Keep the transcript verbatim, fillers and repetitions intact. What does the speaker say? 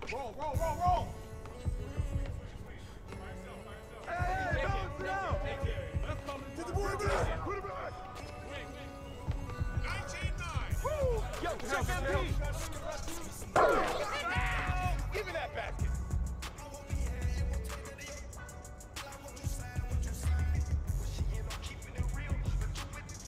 Roll, roll, roll, roll! Hey, hey, balance it out! Get the boy back! Put it back! nineteen nine! Woo! Yo, check M P!